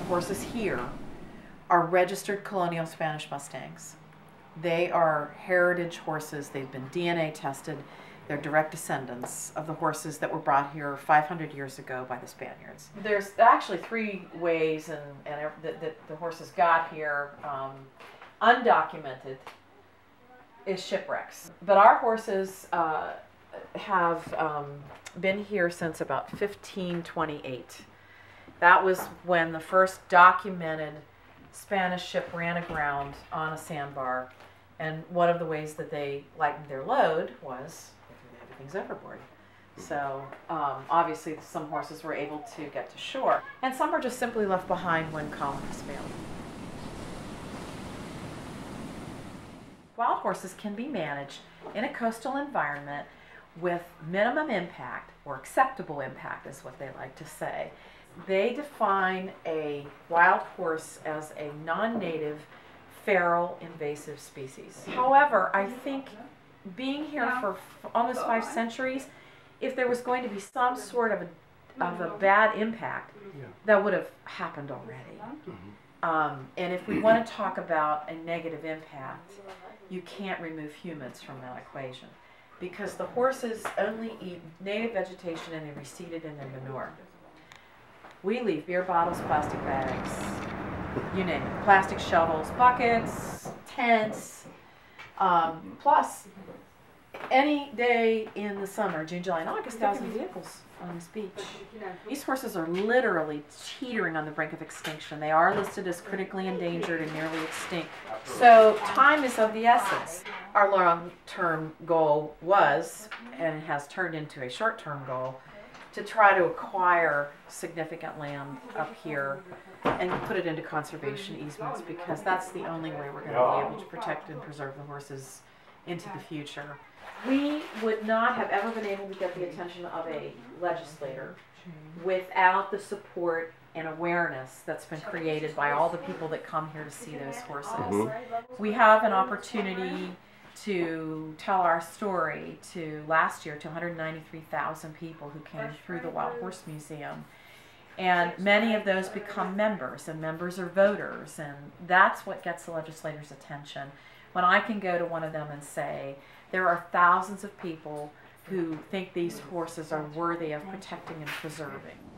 horses here are registered colonial Spanish Mustangs. They are heritage horses. They've been DNA tested. They're direct descendants of the horses that were brought here 500 years ago by the Spaniards. There's actually three ways that the horses got here. Undocumented is shipwrecks. But our horses have been here since about 1528. That was when the first documented Spanish ship ran aground on a sandbar. And one of the ways that they lightened their load was everything's overboard. So obviously some horses were able to get to shore, and some were just simply left behind when colonies failed. Wild horses can be managed in a coastal environment with minimum impact, or acceptable impact is what they like to say. They define a wild horse as a non-native, feral, invasive species. However, I think being here for almost 5 centuries, if there was going to be some sort of a bad impact, that would have happened already. And if we want to talk about a negative impact, you can't remove humans from that equation, because the horses only eat native vegetation and they reseed it in their manure. We leave beer bottles, plastic bags, you name it, plastic shovels, buckets, tents, plus any day in the summer, June, July, and August, 1,000 vehicles on this beach. These horses are literally teetering on the brink of extinction. They are listed as critically endangered and nearly extinct. So time is of the essence. Our long-term goal was, and has turned into a short-term goal, to try to acquire significant land up here and put it into conservation easements, because that's the only way we're going to be able to protect and preserve the horses into the future. We would not have ever been able to get the attention of a legislator without the support and awareness that's been created by all the people that come here to see those horses. We have an opportunity to tell our story to last year to 193,000 people who came through the Wild Horse Museum. And many of those become members, and members are voters, and that's what gets the legislators' attention. When I can go to one of them and say, there are thousands of people who think these horses are worthy of protecting and preserving.